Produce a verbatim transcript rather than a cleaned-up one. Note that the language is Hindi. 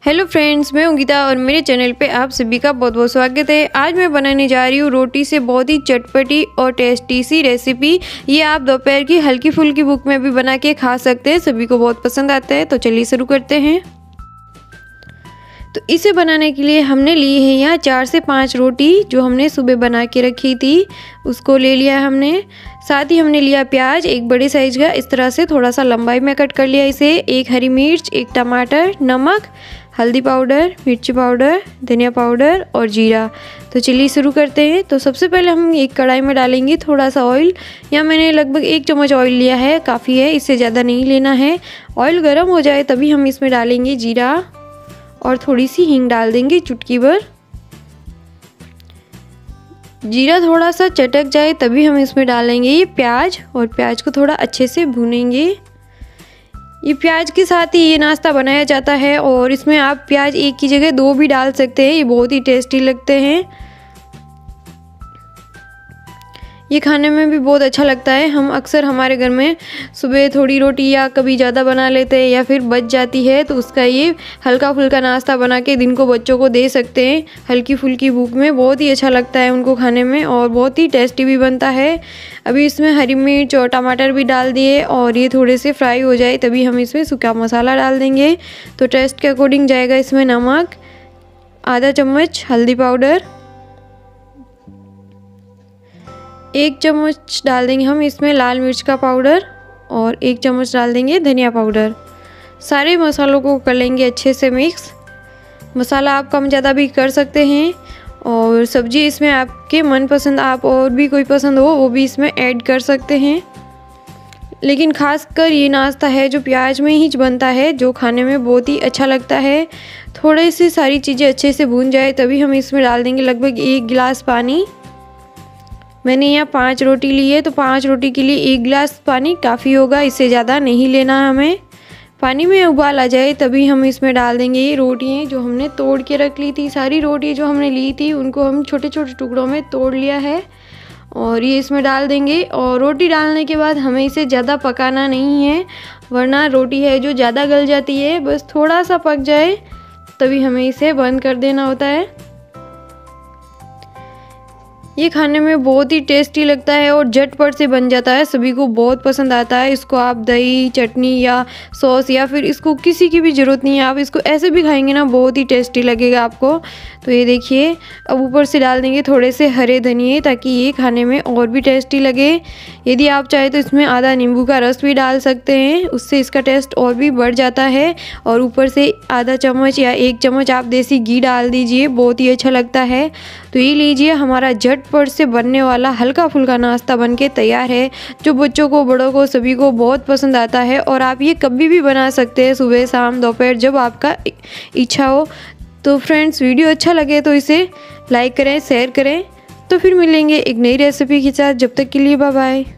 हेलो फ्रेंड्स, मैं हूं गीता और मेरे चैनल पे आप सभी का बहुत बहुत स्वागत है। आज मैं बनाने जा रही हूँ रोटी से बहुत ही चटपटी और टेस्टी सी रेसिपी। ये आप दोपहर की हल्की फुल्की भूख में भी बना के खा सकते हैं, सभी को बहुत पसंद आता है। तो चलिए शुरू करते हैं। तो इसे बनाने के लिए हमने ली है यहाँ चार से पाँच रोटी, जो हमने सुबह बना के रखी थी उसको ले लिया हमने। साथ ही हमने लिया प्याज एक बड़े साइज का, इस तरह से थोड़ा सा लंबाई में कट कर लिया इसे। एक हरी मिर्च, एक टमाटर, नमक, हल्दी पाउडर, मिर्ची पाउडर, धनिया पाउडर और जीरा। तो चलिए शुरू करते हैं। तो सबसे पहले हम एक कढ़ाई में डालेंगे थोड़ा सा ऑयल। यहाँ मैंने लगभग एक चम्मच ऑयल लिया है, काफ़ी है, इससे ज़्यादा नहीं लेना है। ऑयल गर्म हो जाए तभी हम इसमें डालेंगे जीरा और थोड़ी सी हींग डाल देंगे, चुटकी भर। जीरा थोड़ा सा चटक जाए तभी हम इसमें डालेंगे ये प्याज, और प्याज को थोड़ा अच्छे से भूनेंगे। ये प्याज के साथ ही ये नाश्ता बनाया जाता है और इसमें आप प्याज एक की जगह दो भी डाल सकते हैं, ये बहुत ही टेस्टी लगते हैं। ये खाने में भी बहुत अच्छा लगता है। हम अक्सर हमारे घर में सुबह थोड़ी रोटी या कभी ज़्यादा बना लेते हैं या फिर बच जाती है, तो उसका ये हल्का फुल्का नाश्ता बना के दिन को बच्चों को दे सकते हैं। हल्की फुल्की भूख में बहुत ही अच्छा लगता है उनको खाने में और बहुत ही टेस्टी भी बनता है। अभी इसमें हरी मिर्च और टमाटर भी डाल दिए और ये थोड़े से फ्राई हो जाए तभी हम इसमें सूखा मसाला डाल देंगे। तो टेस्ट के अकॉर्डिंग जाएगा इसमें नमक, आधा चम्मच हल्दी पाउडर, एक चम्मच डाल देंगे हम इसमें लाल मिर्च का पाउडर और एक चम्मच डाल देंगे धनिया पाउडर। सारे मसालों को कर लेंगे अच्छे से मिक्स। मसाला आप कम ज़्यादा भी कर सकते हैं और सब्जी इसमें आपके मनपसंद, आप और भी कोई पसंद हो वो भी इसमें ऐड कर सकते हैं। लेकिन खासकर ये नाश्ता है जो प्याज में ही बनता है, जो खाने में बहुत ही अच्छा लगता है। थोड़े से सारी चीज़ें अच्छे से भून जाए तभी हम इसमें डाल देंगे लगभग एक गिलास पानी। मैंने यहाँ पाँच रोटी ली है, तो पाँच रोटी के लिए एक गिलास पानी काफ़ी होगा, इससे ज़्यादा नहीं लेना हमें। पानी में उबाल आ जाए तभी हम इसमें डाल देंगे ये रोटियाँ जो हमने तोड़ के रख ली थी। सारी रोटी जो हमने ली थी उनको हम छोटे छोटे टुकड़ों में तोड़ लिया है और ये इसमें डाल देंगे। और रोटी डालने के बाद हमें इसे ज़्यादा पकाना नहीं है, वरना रोटी है जो ज़्यादा गल जाती है। बस थोड़ा सा पक जाए तभी हमें इसे बंद कर देना होता है। ये खाने में बहुत ही टेस्टी लगता है और झटपट से बन जाता है, सभी को बहुत पसंद आता है। इसको आप दही, चटनी या सॉस या फिर इसको किसी की भी ज़रूरत नहीं है, आप इसको ऐसे भी खाएंगे ना, बहुत ही टेस्टी लगेगा आपको। तो ये देखिए, अब ऊपर से डाल देंगे थोड़े से हरे धनिए ताकि ये खाने में और भी टेस्टी लगे। यदि आप चाहे तो इसमें आधा नींबू का रस भी डाल सकते हैं, उससे इसका टेस्ट और भी बढ़ जाता है। और ऊपर से आधा चम्मच या एक चम्मच आप देसी घी डाल दीजिए, बहुत ही अच्छा लगता है। तो ये लीजिए, हमारा झटपट से बनने वाला हल्का फुल्का नाश्ता बनके तैयार है, जो बच्चों को, बड़ों को, सभी को बहुत पसंद आता है। और आप ये कभी भी बना सकते हैं, सुबह, शाम, दोपहर, जब आपका इच्छा हो। तो फ्रेंड्स, वीडियो अच्छा लगे तो इसे लाइक करें, शेयर करें। तो फिर मिलेंगे एक नई रेसिपी के साथ, जब तक के लिए बाय बाय।